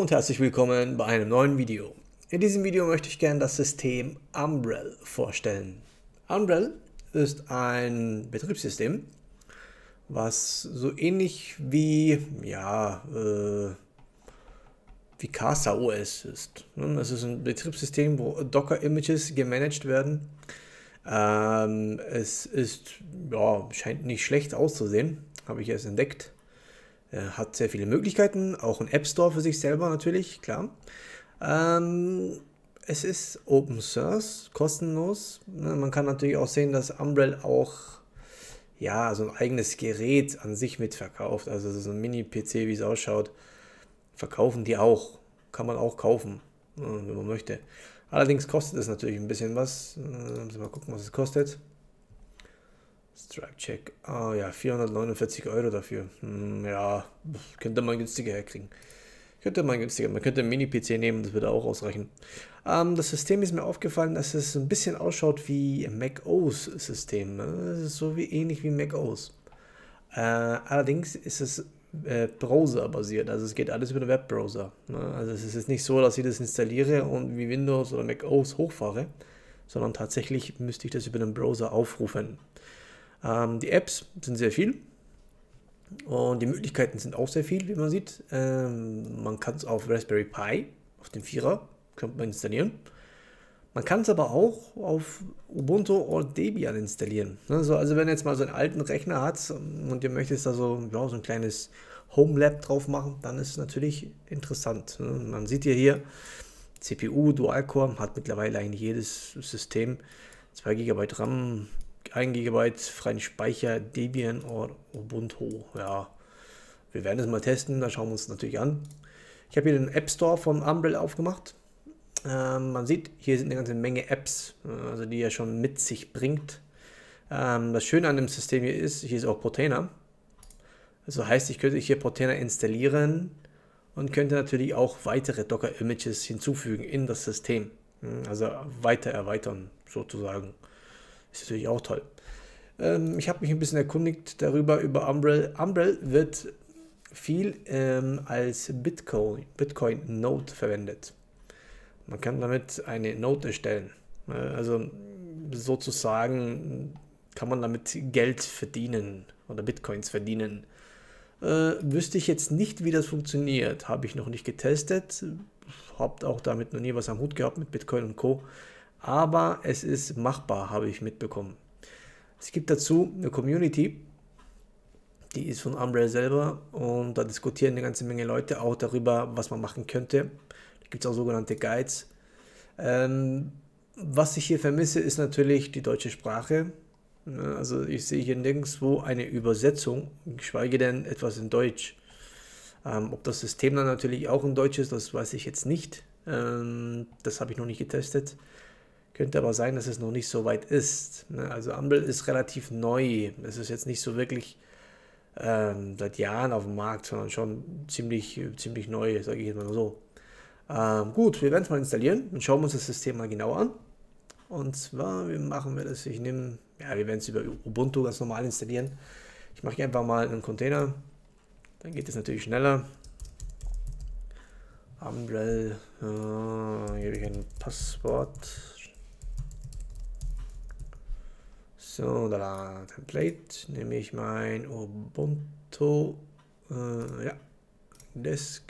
und herzlich willkommen bei einem neuen Video. In diesem Video möchte ich gerne das System Umbrel vorstellen. Umbrel ist ein Betriebssystem, was so ähnlich wie, wie Casa OS ist. Es ist ein Betriebssystem, wo Docker-Images gemanagt werden. Es ist, scheint nicht schlecht auszusehen, habe ich erst entdeckt. Hat sehr viele Möglichkeiten, auch ein App Store für sich selber natürlich, klar. Es ist Open Source, kostenlos. Man kann natürlich auch sehen, dass Umbrel auch so ein eigenes Gerät an sich mitverkauft. Also so ein Mini-PC, wie es ausschaut, verkaufen die auch. Kann man auch kaufen, wenn man möchte. Allerdings kostet es natürlich ein bisschen was. Mal gucken, was es kostet. Stripe Check. 449 Euro dafür. Könnte man günstiger herkriegen. Man könnte einen Mini-PC nehmen, das würde auch ausreichen. Das System ist mir aufgefallen, dass es ein bisschen ausschaut wie Mac OS System. Es ist so ähnlich wie Mac OS. Allerdings ist es Browser-basiert, also es geht alles über den Webbrowser. Also es ist nicht so, dass ich das installiere und wie Windows oder Mac OS hochfahre, sondern tatsächlich müsste ich das über den Browser aufrufen. Die Apps sind sehr viel und die Möglichkeiten sind auch sehr viel, wie man sieht. Man kann es auf Raspberry Pi, auf den 4er, könnte man installieren. Man kann es aber auch auf Ubuntu oder Debian installieren. Also wenn ihr jetzt mal so einen alten Rechner hat und ihr möchtet da so ein kleines Home-Lab drauf machen, dann ist es natürlich interessant. Man sieht hier CPU, Dual-Core, hat mittlerweile eigentlich jedes System. 2 GB RAM, 1 GB freien Speicher, Debian oder Ubuntu. Ja, wir werden es mal testen, da schauen wir uns natürlich an. Ich habe hier den App Store von Umbrel aufgemacht. Man sieht, hier sind eine ganze Menge Apps, also die er schon mit sich bringt. Das Schöne an dem System hier ist auch Portainer. Also heißt, ich könnte hier Portainer installieren und könnte natürlich auch weitere Docker-Images hinzufügen in das System. Also weiter erweitern sozusagen. Ist natürlich auch toll. Ich habe mich ein bisschen erkundigt über Umbrel. Umbrel wird viel als Bitcoin-Node verwendet. Man kann damit eine Node erstellen. Also sozusagen kann man damit Geld verdienen oder Bitcoins verdienen. Wüsste ich jetzt nicht, wie das funktioniert. Habe ich noch nicht getestet. Habe auch damit noch nie was am Hut gehabt mit Bitcoin und Co. Aber es ist machbar, habe ich mitbekommen. Es gibt dazu eine Community, die ist von Umbrel selber und da diskutieren eine ganze Menge Leute auch darüber, was man machen könnte. Da gibt es auch sogenannte Guides. Was ich hier vermisse, ist natürlich die deutsche Sprache. Also ich sehe hier nirgendwo eine Übersetzung, geschweige denn etwas in Deutsch. Ob das System dann natürlich auch in Deutsch ist, das weiß ich jetzt nicht. Das habe ich noch nicht getestet. Könnte aber sein, dass es noch nicht so weit ist. Also Umbrel ist relativ neu. Es ist jetzt nicht so wirklich seit Jahren auf dem Markt, sondern schon ziemlich neu, sage ich jetzt mal so. Gut, wir werden es mal installieren und schauen uns das System mal genauer an. Und zwar, wie machen wir das? Wir werden es über Ubuntu ganz normal installieren. Ich mache hier einfach mal einen Container. Dann geht es natürlich schneller. Umbrel, gebe ich ein Passwort. So, da Template, nehme ich mein Ubuntu, Disk,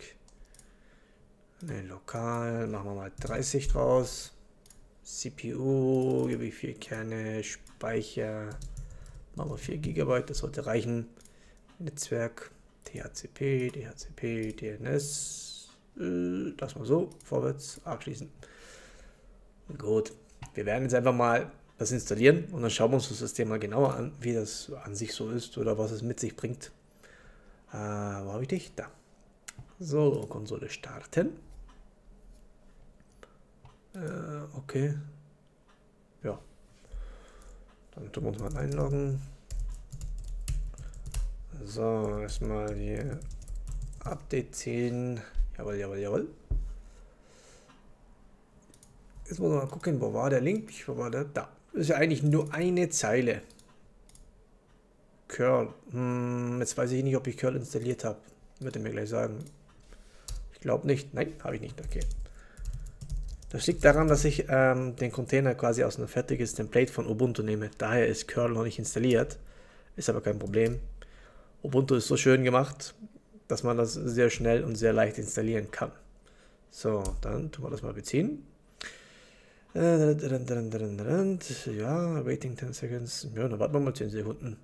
lokal, machen wir mal 30 draus, CPU, gebe ich 4 Kerne, Speicher, machen wir 4 GB, das sollte reichen, Netzwerk, DHCP, DNS, das mal so, vorwärts, abschließen. Gut, wir werden jetzt einfach mal das installieren und dann schauen wir uns das System mal genauer an, wie das an sich so ist oder was es mit sich bringt. Wo habe ich dich? Da. So, Konsole starten. Okay. Ja. Dann tun wir uns mal einloggen. So, erstmal hier Update 10. Jawohl. Jetzt muss man mal gucken, wo war der Link? Wo war der? Da. Das ist ja eigentlich nur eine Zeile. Curl. Jetzt weiß ich nicht, ob ich Curl installiert habe. Wird er mir gleich sagen. glaube nicht. Nein, habe ich nicht. Okay. Das liegt daran, dass ich den Container quasi aus einem fertiges Template von Ubuntu nehme. Daher ist curl noch nicht installiert. Ist aber kein Problem. Ubuntu ist so schön gemacht, dass man das sehr schnell und sehr leicht installieren kann. So, dann tun wir das mal beziehen. Ja, waiting 10 seconds. Ja, dann warten wir mal 10 Sekunden.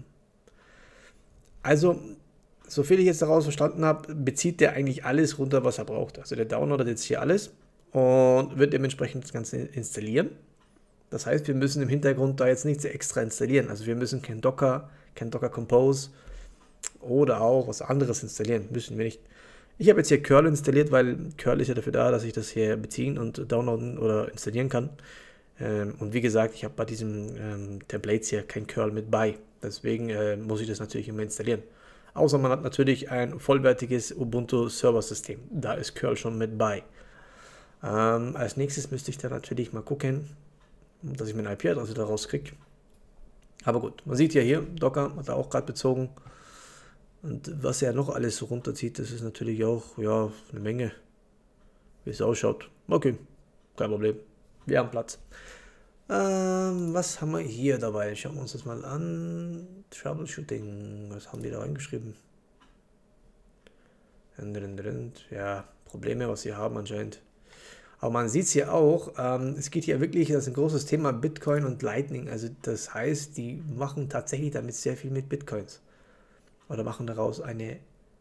Also, so viel ich jetzt daraus verstanden habe, bezieht der eigentlich alles runter, was er braucht. Also der downloadet jetzt hier alles und wird dementsprechend das Ganze installieren. Das heißt, wir müssen im Hintergrund da jetzt nichts extra installieren. Also wir müssen kein Docker Compose oder auch was anderes installieren. Müssen wir nicht. Ich habe jetzt hier curl installiert, weil curl ist ja dafür da, dass ich das hier beziehen und downloaden oder installieren kann. Und wie gesagt, ich habe bei diesem Templates hier kein curl mit bei. Deswegen muss ich das natürlich immer installieren. Außer man hat natürlich ein vollwertiges Ubuntu Server-System. Da ist curl schon mit bei. Als nächstes müsste ich dann natürlich mal gucken, dass ich meine IP-Adresse daraus kriege. Aber gut, man sieht ja hier, Docker hat er auch gerade bezogen. Und was er noch alles so runterzieht, das ist natürlich auch, ja, eine Menge, wie es ausschaut. Okay, kein Problem. Wir haben Platz. Was haben wir hier dabei? Schauen wir uns das mal an. Troubleshooting, was haben die da reingeschrieben? Ja, Probleme, was sie haben anscheinend. Aber man sieht es hier auch, es geht hier wirklich, das ist ein großes Thema Bitcoin und Lightning. Also das heißt, die machen tatsächlich damit sehr viel mit Bitcoins. Oder machen daraus eine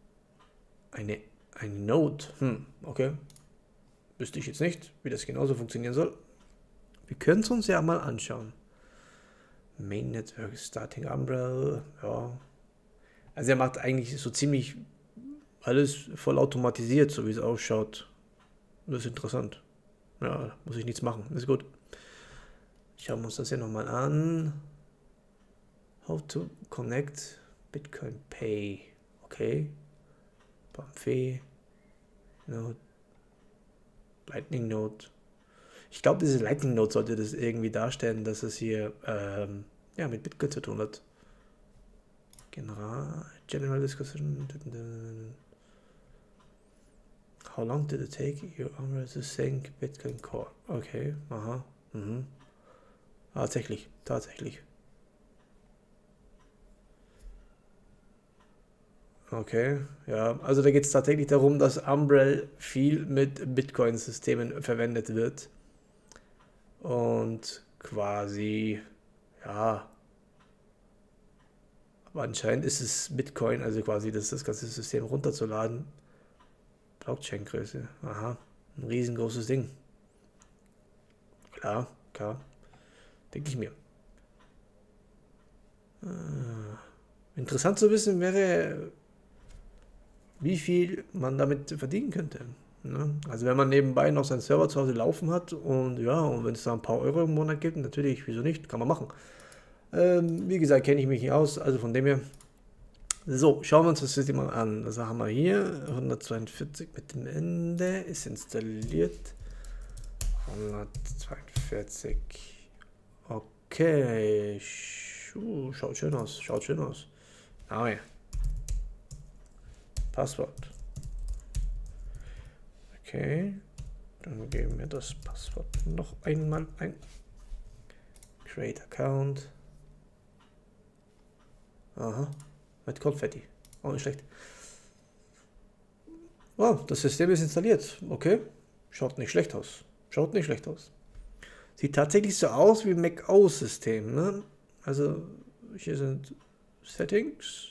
Node. Okay. Wüsste ich jetzt nicht, wie das genauso funktionieren soll. Wir können es uns ja mal anschauen. Main Network Starting Umbrella. Ja. Also er macht eigentlich so ziemlich alles voll automatisiert, so wie es ausschaut. Das ist interessant. Ja, muss ich nichts machen. Ist gut. Schauen wir uns das hier nochmal an. How to connect Bitcoin Pay. Okay. Bamfee. Node. Lightning Node. Ich glaube, diese Lightning Node sollte das irgendwie darstellen, dass es hier ja, mit Bitcoin zu tun hat. General Discussion. How long did it take your Umbrella to sync Bitcoin Core? Okay, aha. Tatsächlich. Okay, ja, also da geht es tatsächlich darum, dass Umbrel viel mit Bitcoin-Systemen verwendet wird und quasi, ja, aber anscheinend ist es Bitcoin, also quasi das ganze System runterzuladen. Blockchain-Größe, aha, ein riesengroßes Ding. Klar, denke ich mir. Interessant zu wissen wäre, wie viel man damit verdienen könnte. Ne? Also wenn man nebenbei noch seinen Server zu Hause laufen hat und ja, und wenn es da ein paar Euro im Monat gibt, natürlich, wieso nicht, kann man machen. Wie gesagt, kenne ich mich nicht aus, also von dem her. So, schauen wir uns das System mal an. Das haben wir hier, 142 mit dem Ende, ist installiert. 142. Okay, schaut schön aus, Name. Passwort. Okay, dann geben wir das Passwort noch einmal ein. Create Account. Aha, mit Konfetti. Auch nicht schlecht. Wow, das System ist installiert. Okay, schaut nicht schlecht aus. Sieht tatsächlich so aus wie ein Mac OS-System. Ne? Also, hier sind Settings.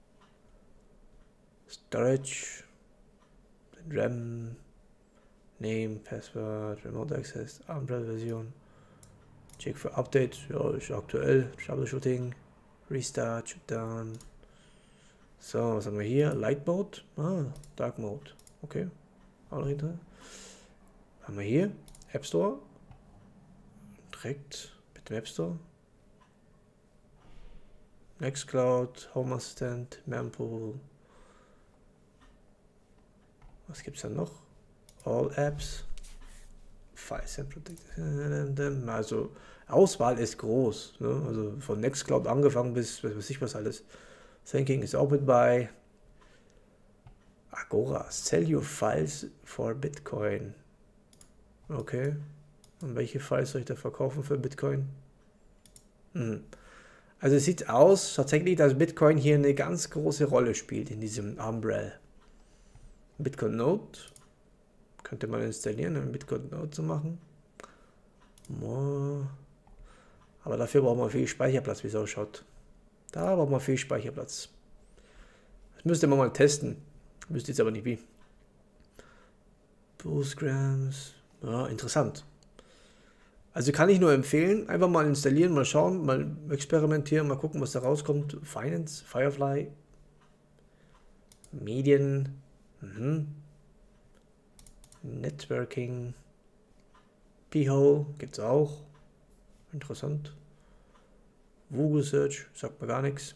Storage, RAM, Name, Password, Remote Access, Umbrella-Version. Check für Update, ja, ist aktuell. Troubleshooting, Restart, Shutdown. So, was haben wir hier? Light Mode, Dark Mode. Okay, auch noch hinter. Haben wir hier? App Store. Direkt mit dem App Store. Nextcloud, Home Assistant, Mempool. Was gibt es da noch? All Apps. Files and Protect. Also Auswahl ist groß. Ne? Also von Nextcloud angefangen bis was weiß ich was alles. Thinking ist auch mit bei. Agora, sell your files for Bitcoin. Okay. Und welche Files soll ich da verkaufen für Bitcoin? Also es sieht aus tatsächlich, dass Bitcoin hier eine ganz große Rolle spielt in diesem Umbrell. Bitcoin Node. Könnte man installieren, um Bitcoin Node zu machen. Aber dafür braucht man viel Speicherplatz, wie es ausschaut. Da braucht man viel Speicherplatz. Das müsste man mal testen. Wüsste jetzt aber nicht wie. Postgrams. Ja, interessant. Also kann ich nur empfehlen, einfach mal installieren, mal schauen, mal experimentieren, mal gucken, was da rauskommt. Finance, Firefly, Medien, Networking, P-Hole gibt es auch. Interessant. Google Search, sagt mir gar nichts.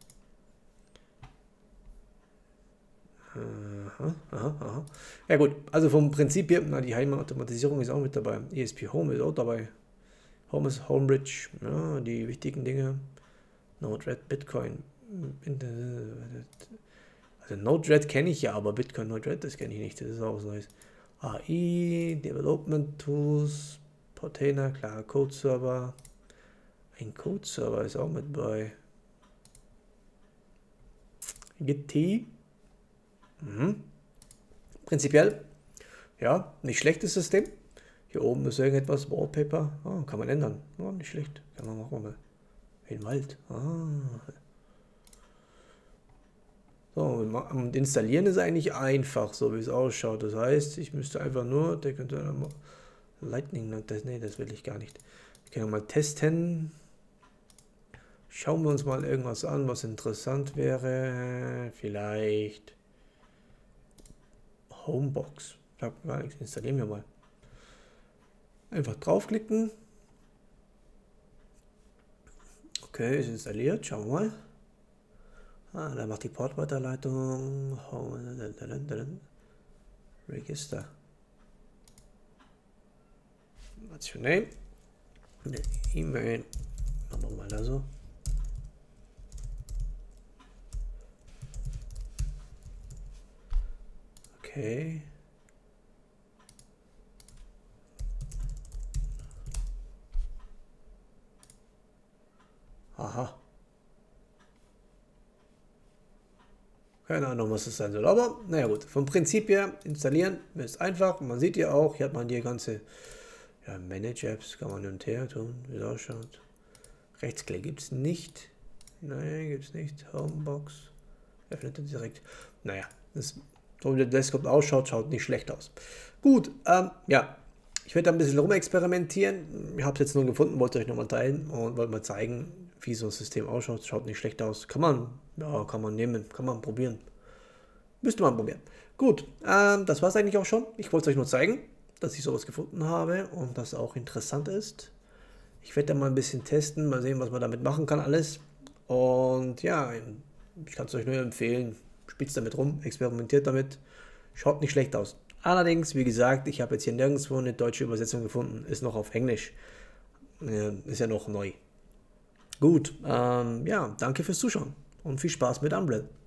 Aha. Ja gut, also vom Prinzip her, die Heimautomatisierung ist auch mit dabei. ESP Home ist auch dabei. Home ist Homebridge, ja, die wichtigen Dinge. Node-RED, Bitcoin. Also Node-RED kenne ich ja, aber Bitcoin Node-RED, das kenne ich nicht. Das ist auch was Neues. AI, Development Tools, Portainer, klar, Code-Server. Ein Code-Server ist auch mit bei. Git. Prinzipiell, ja, nicht schlechtes System. Hier oben ist irgendetwas, Wallpaper, kann man ändern. Nicht schlecht, kann man machen. Mal. In Wald. So, und installieren ist eigentlich einfach, so wie es ausschaut. Das heißt, ich müsste einfach nur, der könnte Lightning, nee, das will ich gar nicht. Ich kann mal testen. Schauen wir uns mal irgendwas an, was interessant wäre. Vielleicht Homebox. Ich habe gar nichts. Installieren wir mal. Einfach draufklicken. Okay, ist installiert. Schauen wir mal. Da macht die Portweiterleitung. Register. What's your name? E-Mail. Machen wir mal da so. Okay. Aha. Keine Ahnung, was das sein soll. Aber, naja gut, vom Prinzip her installieren ist einfach. Man sieht ja auch, hier hat man die ganze Manage-Apps, kann man hin und her tun, wie es ausschaut. Rechtsklick gibt es nicht. Nein, gibt es nicht. Homebox. Öffnet direkt. Naja, so wie der Desktop ausschaut, schaut nicht schlecht aus. Gut, ja, ich werde da ein bisschen rumexperimentieren. Ich habe es jetzt nur gefunden, wollte euch nochmal teilen und wollte mal zeigen, wie so ein System ausschaut. Schaut nicht schlecht aus. Kann man nehmen, kann man probieren. Müsste man probieren. Gut, das war es eigentlich auch schon. Ich wollte es euch nur zeigen, dass ich sowas gefunden habe und das auch interessant ist. Ich werde da mal ein bisschen testen, mal sehen, was man damit machen kann alles. Und ja, ich kann es euch nur empfehlen. Spielt damit rum, experimentiert damit. Schaut nicht schlecht aus. Allerdings, wie gesagt, ich habe jetzt hier nirgendwo eine deutsche Übersetzung gefunden. Ist noch auf Englisch. Ist ja noch neu. Gut, ja, danke fürs Zuschauen und viel Spaß mit Umbrell.